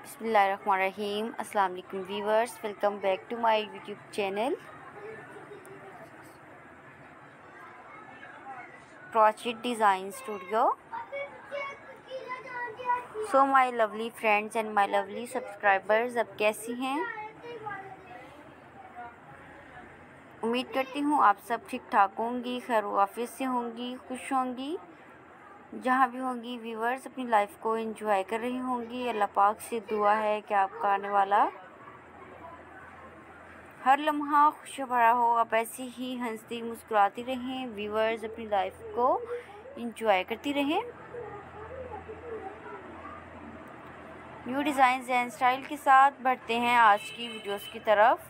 बिस्मिल्लाहिर्रहमानिर्रहीम। अस्सलाम वालेकुम viewers, welcome back to my YouTube channel Crochet Design Studio. So my lovely friends and my lovely subscribers, अब कैसी हैं? उम्मीद करती हूँ आप सब ठीक ठाक होंगी, खैर वाफियत से होंगी, खुश होंगी। जहाँ भी होंगी व्यूअर्स अपनी लाइफ को एंजॉय कर रही होंगी। अल्लाह पाक से दुआ है कि आपका आने वाला हर लम्हा खुशी भरा हो, आप ऐसी ही हंसती मुस्कुराती रहें व्यूअर्स, अपनी लाइफ को एंजॉय करती रहें। न्यू डिज़ाइन एंड स्टाइल के साथ बढ़ते हैं आज की वीडियोस की तरफ।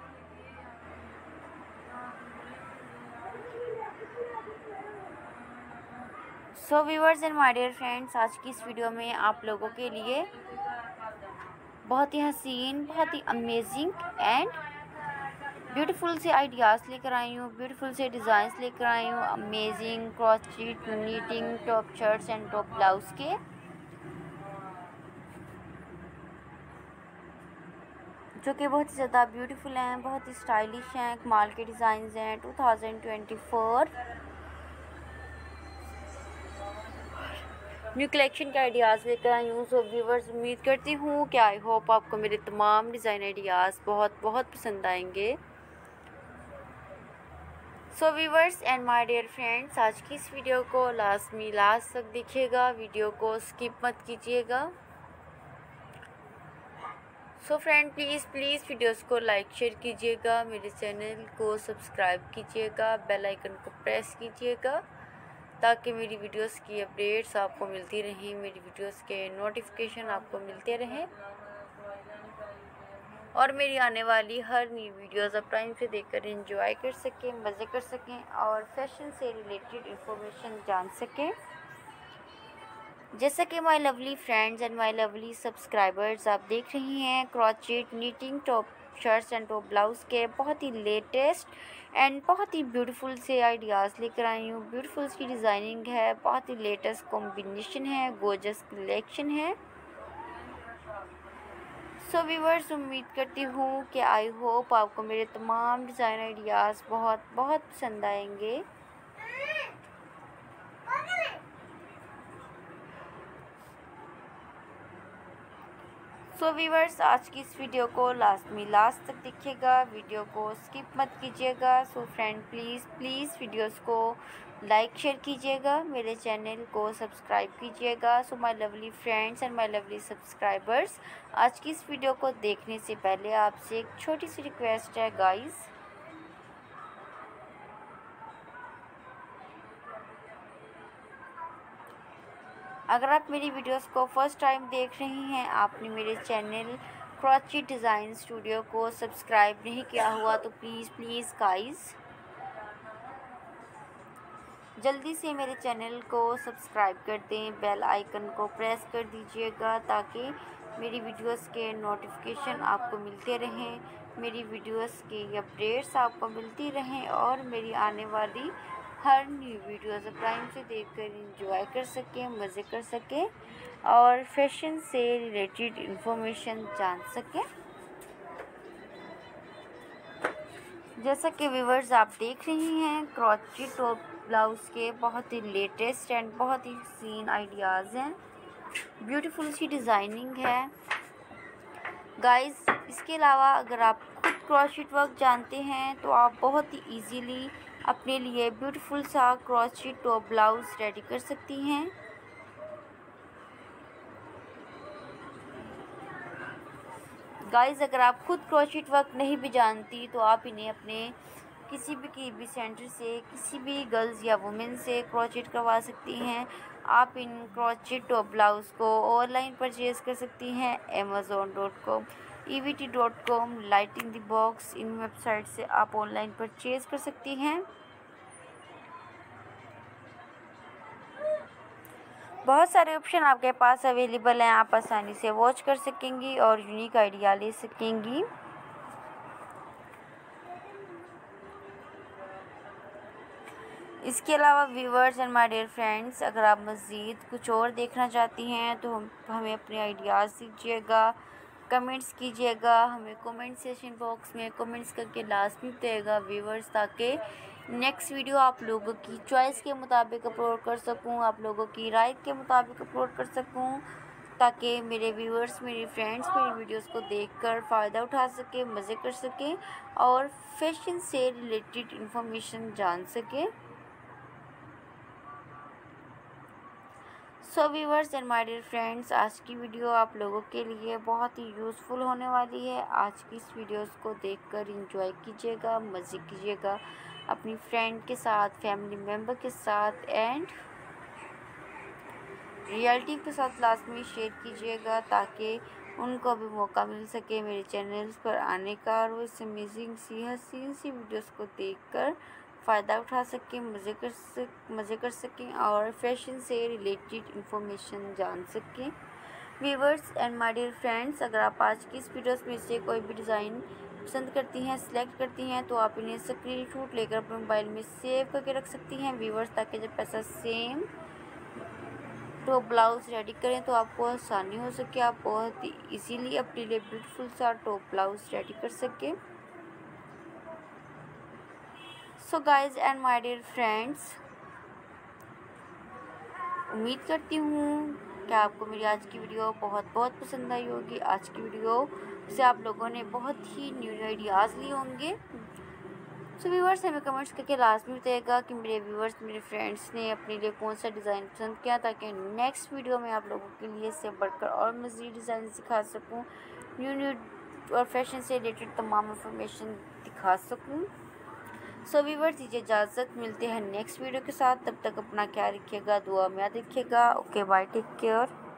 So viewers and my dear friends, आज की इस वीडियो में आप लोगों के लिए बहुत ही हसीन, बहुत ही अमेजिंग एंड ब्यूटीफुल से आइडियाज़ लेकर आई हूँ, ब्यूटीफुल से डिज़ाइंस लेकर आई हूँ। Amazing crochet knitting top shirts and top blouse के, जो कि बहुत ही ज़्यादा ब्यूटीफुल हैं, बहुत ही स्टाइलिश हैं, कमाल के डिज़ाइंस हैं। 2024 न्यू कलेक्शन के आइडियाज़ लेकर आई हूँ। सो व्यूवर्स, उम्मीद करती हूँ कि आई होप आपको मेरे तमाम डिज़ाइन आइडियाज़ बहुत बहुत पसंद आएंगे। So viewers and my dear friends, आज की इस वीडियो को लास्ट तक देखिएगा, वीडियो को स्किप मत कीजिएगा। सो फ्रेंड, प्लीज़ वीडियोस को लाइक शेयर कीजिएगा, मेरे चैनल को सब्सक्राइब कीजिएगा, बेल आइकन को प्रेस कीजिएगा ताकि मेरी वीडियोस की अपडेट्स आपको मिलती रहें, मेरी वीडियोस के नोटिफिकेशन आपको मिलते रहें और मेरी आने वाली हर न्यू वीडियोस आप टाइम से देखकर एंजॉय कर सकें, मज़े कर सकें और फैशन से रिलेटेड इंफॉर्मेशन जान सकें। जैसा कि my lovely friends and my lovely subscribers, आप देख रही हैं crochet knitting top shirts and top blouse के बहुत ही लेटेस्ट एंड बहुत ही ब्यूटीफुल से आइडियाज़ लेकर आई हूँ। ब्यूटीफुल सी डिज़ाइनिंग है, बहुत ही लेटेस्ट कॉम्बिनेशन है, गोर्जस कलेक्शन है। सो व्यूअर्स, उम्मीद करती हूँ कि आई होप आपको मेरे तमाम डिज़ाइन आइडियाज़ बहुत बहुत पसंद आएंगे। सो व्यूअर्स, आज की इस वीडियो को लास्ट तक देखिएगा, वीडियो को स्किप मत कीजिएगा। सो फ्रेंड, प्लीज़ वीडियोस को लाइक शेयर कीजिएगा, मेरे चैनल को सब्सक्राइब कीजिएगा। So my lovely friends and my lovely subscribers, आज की इस वीडियो को देखने से पहले आपसे एक छोटी सी रिक्वेस्ट है गाइज़। अगर आप मेरी वीडियोस को फर्स्ट टाइम देख रही हैं, आपने मेरे चैनल क्रोचेट डिज़ाइन स्टूडियो को सब्सक्राइब नहीं किया हुआ तो प्लीज़ गाइस जल्दी से मेरे चैनल को सब्सक्राइब कर दें, बेल आइकन को प्रेस कर दीजिएगा ताकि मेरी वीडियोस के नोटिफिकेशन आपको मिलते रहें, मेरी वीडियोस की अपडेट्स आपको मिलती रहें और मेरी आने वाली हर न्यू वीडियोस टाइम से देखकर एंजॉय कर सकें, मज़े कर सकें और फैशन से रिलेटेड इंफॉर्मेशन जान सकें। जैसा कि व्यूवर्स आप देख रही हैं, क्रोचेट टॉप ब्लाउज़ के बहुत ही लेटेस्ट एंड बहुत ही सीन आइडियाज़ हैं, ब्यूटीफुल सी डिज़ाइनिंग है गाइस। इसके अलावा अगर आप खुद क्रोचेट वर्क जानते हैं तो आप बहुत ही इजीली अपने लिए ब्यूटीफुल सा क्रोचेट टॉप ब्लाउज़ रेडी कर सकती हैं। गाइस, अगर आप खुद क्रोचेट वर्क नहीं भी जानती तो आप इन्हें अपने किसी भी सेंटर से, किसी भी गर्ल्स या वुमेन से क्रोचेट करवा सकती हैं। आप इन क्रोचेट टॉप ब्लाउज़ को ऑनलाइन परचेज़ कर सकती हैं amazon.com, evt.com, light in the box, इन वेबसाइट से आप ऑनलाइन परचेज़ कर सकती हैं। बहुत सारे ऑप्शन आपके पास अवेलेबल हैं, आप आसानी से वॉच कर सकेंगी और यूनिक आइडिया ले सकेंगी। इसके अलावा viewers and my dear friends, अगर आप मज़ीद कुछ और देखना चाहती हैं तो हमें अपने आइडियाज़ दीजिएगा, कमेंट्स कीजिएगा, हमें कमेंट सेशन बॉक्स में कमेंट्स करके लाजमी बताइएगा व्यूवर्स, ताकि नेक्स्ट वीडियो आप लोगों की चॉइस के मुताबिक अपलोड कर सकूं, आप लोगों की राय के मुताबिक अपलोड कर सकूं, ताकि मेरे व्यूवर्स, मेरे फ्रेंड्स मेरी वीडियोस को देखकर फ़ायदा उठा सकें, मज़े कर सकें और फैशन से रिलेटेड इंफॉर्मेशन जान सकें। So viewers and my dear friends, आज की वीडियो आप लोगों के लिए बहुत ही यूज़फुल होने वाली है। आज की इस वीडियोस को देखकर एंजॉय कीजिएगा, मज़े कीजिएगा अपनी फ्रेंड के साथ, फैमिली मेम्बर के साथ एंड रियलिटी के साथ लाजमी शेयर कीजिएगा, ताकि उनको भी मौका मिल सके मेरे चैनल्स पर आने का और वो इस अमेजिंग सी हसीन सी वीडियोस को देखकर फ़ायदा उठा सकें, मज़े कर सकें और फैशन से रिलेटेड इंफॉर्मेशन जान सकें। Viewers and my dear friends, अगर आप आज की इस वीडियोस में से कोई भी डिज़ाइन पसंद करती हैं, सिलेक्ट करती हैं, तो आप इन्हें स्क्रीनशॉट लेकर अपने मोबाइल में सेव करके रख सकती हैं व्यूवर्स, ताकि जब ऐसा सेम टॉप ब्लाउज़ रेडी करें तो आपको आसानी हो सके, आप बहुत ही इजीली अपने लिए ब्यूटीफुल सा टॉप ब्लाउज़ रेडी कर सकें। So guys and my dear friends, उम्मीद करती हूँ कि आपको मेरी आज की वीडियो बहुत बहुत पसंद आई होगी। आज की वीडियो से आप लोगों ने बहुत ही न्यू आइडियाज़ लिए होंगे। सो व्यूवर्स, हमें कमेंट्स करके लाजमी बताइएगा कि मेरे व्यूवर्स, मेरे फ्रेंड्स ने अपने लिए कौन सा डिज़ाइन पसंद किया, ताकि नेक्स्ट वीडियो में आप लोगों के लिए इससे बढ़कर और मज़ीद डिज़ाइन सिखा सकूँ, न्यू और फैशन से रिलेटेड तमाम इंफॉर्मेशन दिखा सकूँ। सो व्यूवर्स, दीजिए इजाज़त, मिलते हैं नेक्स्ट वीडियो के साथ। तब तक अपना ख्याल रखिएगा, दुआ में याद रखिएगा। Okay bye, take care.